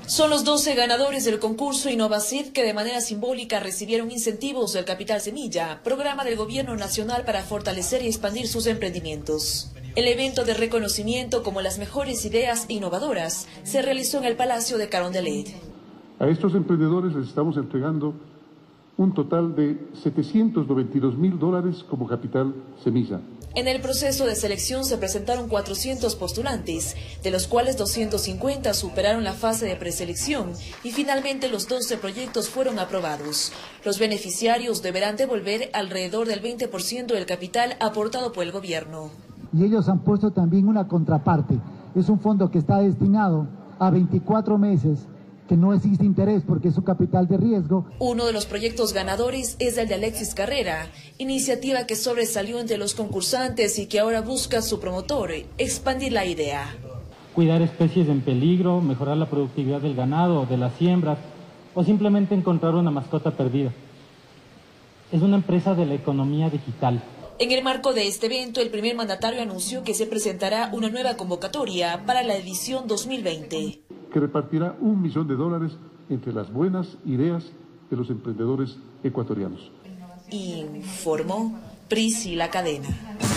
Son los 12 ganadores del concurso Innovasid que de manera simbólica recibieron incentivos del Capital Semilla, programa del Gobierno Nacional para fortalecer y expandir sus emprendimientos. El evento de reconocimiento como las mejores ideas innovadoras se realizó en el Palacio de Carondelet. A estos emprendedores les estamos entregando un total de $792,000 como Capital Semilla. En el proceso de selección se presentaron 400 postulantes, de los cuales 250 superaron la fase de preselección y finalmente los 12 proyectos fueron aprobados. Los beneficiarios deberán devolver alrededor del 20% del capital aportado por el gobierno. Y ellos han puesto también una contraparte. Es un fondo que está destinado a 24 meses, que no existe interés porque es un capital de riesgo. Uno de los proyectos ganadores es el de Alexis Carrera, iniciativa que sobresalió entre los concursantes y que ahora busca su promotor, expandir la idea. Cuidar especies en peligro, mejorar la productividad del ganado, de las siembras, o simplemente encontrar una mascota perdida. Es una empresa de la economía digital. En el marco de este evento, el primer mandatario anunció que se presentará una nueva convocatoria para la edición 2020. Que repartirá $1 millón entre las buenas ideas de los emprendedores ecuatorianos. Informó Priscila Cadena.